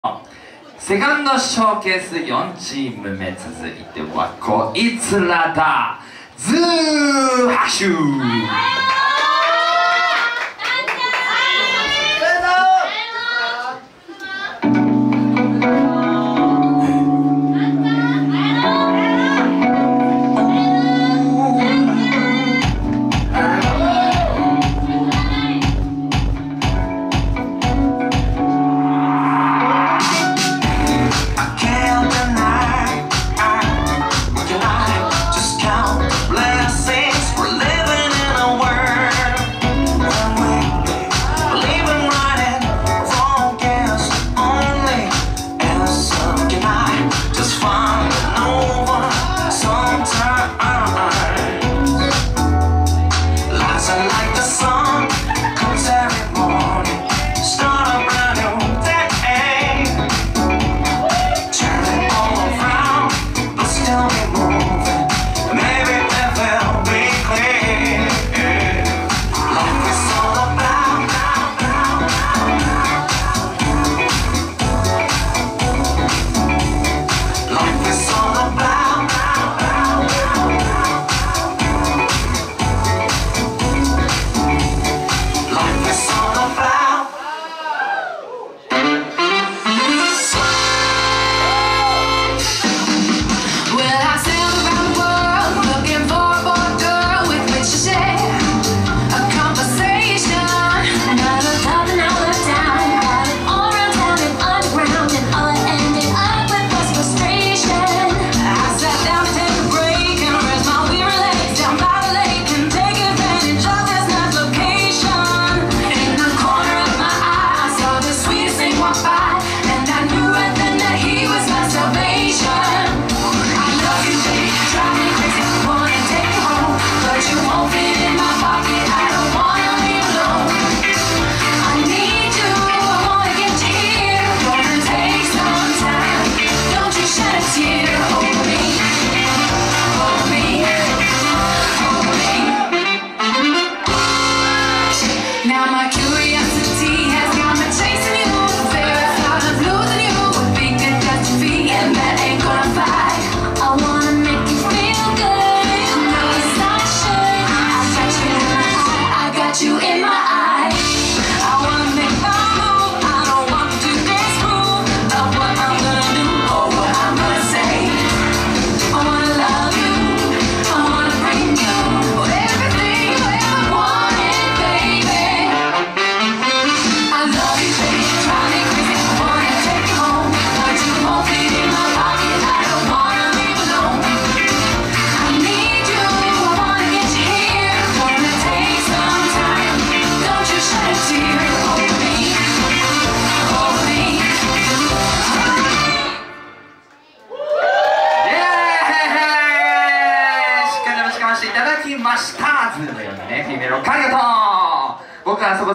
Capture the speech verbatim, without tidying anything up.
セカンドショーケースよんチーム目、続いてはこいつらだ。ズー拍手。いただきました。ズーのようにね、姫ロックありがとう。僕はそこ